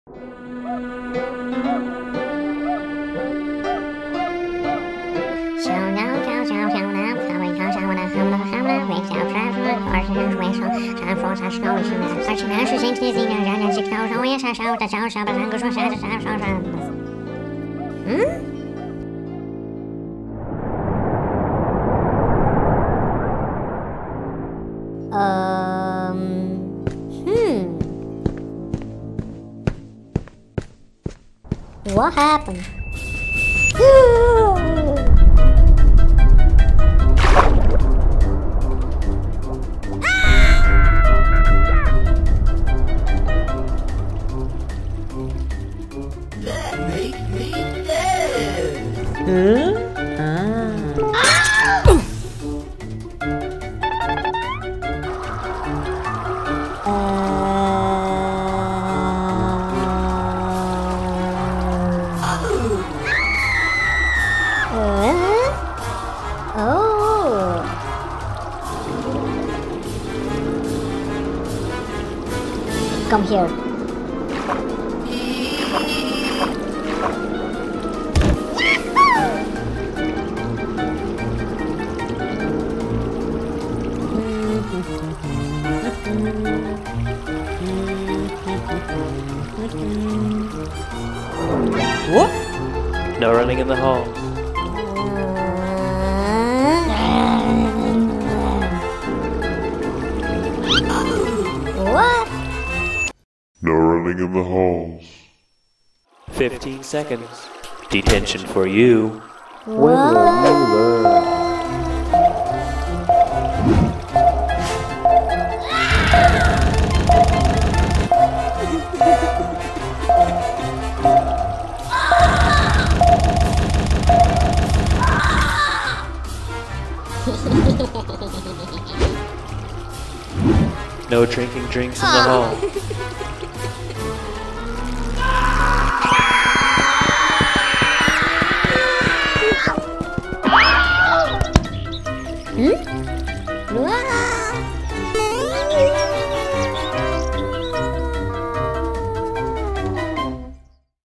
What happened? Come here. What? No running in the halls. What? No running in the halls. 15 seconds. Detention for you. No drinking drinks in the hall. Hmm?